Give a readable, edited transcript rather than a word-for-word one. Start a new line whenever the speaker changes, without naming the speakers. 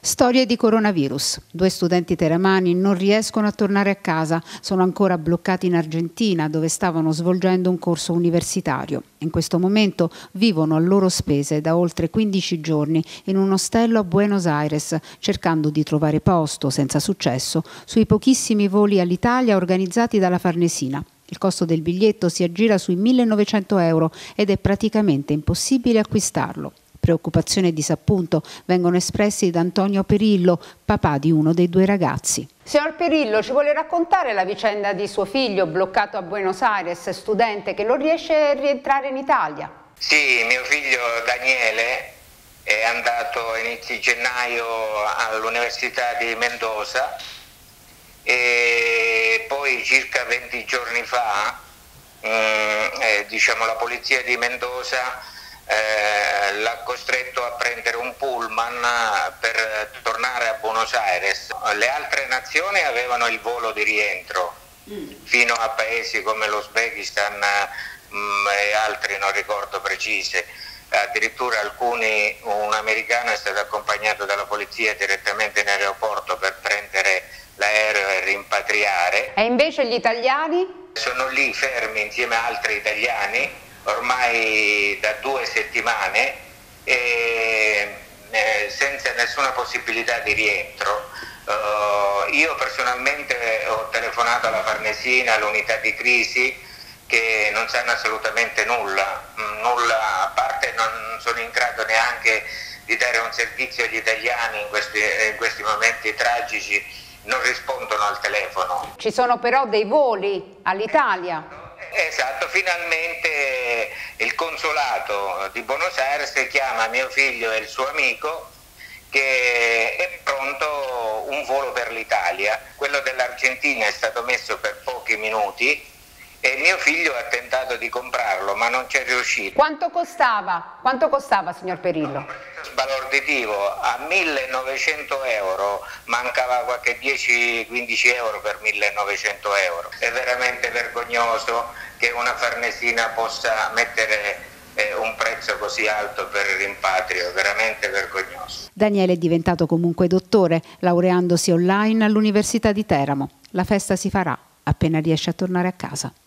Storie di coronavirus. 2 studenti teramani non riescono a tornare a casa, sono ancora bloccati in Argentina dove stavano svolgendo un corso universitario. In questo momento vivono a loro spese da oltre 15 giorni in un ostello a Buenos Aires, cercando di trovare posto, senza successo, sui pochissimi voli all'Italia organizzati dalla Farnesina. Il costo del biglietto si aggira sui 1.900 euro ed è praticamente impossibile acquistarlo. Preoccupazione e disappunto vengono espressi da Antonio Perillo, papà di uno dei 2 ragazzi.
Signor Perillo, ci vuole raccontare la vicenda di suo figlio bloccato a Buenos Aires, studente che non riesce a rientrare in Italia?
Sì, mio figlio Daniele è andato a inizi gennaio all'Università di Mendoza e poi circa 20 giorni fa la polizia di Mendoza l'ha costretto a prendere un pullman per tornare a Buenos Aires. Le altre nazioni avevano il volo di rientro fino a paesi come l'Uzbekistan e altri, non ricordo precise. Addirittura un americano è stato accompagnato dalla polizia direttamente in aeroporto per prendere l'aereo e rimpatriare.
E invece gli italiani?
Sono lì fermi insieme a altri italiani ormai da 2 settimane senza nessuna possibilità di rientro. Io personalmente ho telefonato alla Farnesina, all'unità di crisi, che non sanno assolutamente nulla, a parte non sono in grado neanche di dare un servizio agli italiani in questi momenti tragici, non rispondono al telefono.
Ci sono però dei voli all'Italia?
Esatto, finalmente il consolato di Buenos Aires chiama mio figlio e il suo amico che è pronto un volo per l'Italia. Quello dell'Argentina è stato messo per pochi minuti e mio figlio ha tentato di comprarlo ma non c'è riuscito.
Quanto costava? Quanto costava, signor Perillo?
Sbalorditivo, a 1.900 euro, mancava qualche 10-15 euro per 1.900 euro. È veramente vergognoso che una Farnesina possa mettere un prezzo così alto per il rimpatrio, veramente vergognoso.
Daniele è diventato comunque dottore, laureandosi online all'Università di Teramo. La festa si farà appena riesce a tornare a casa.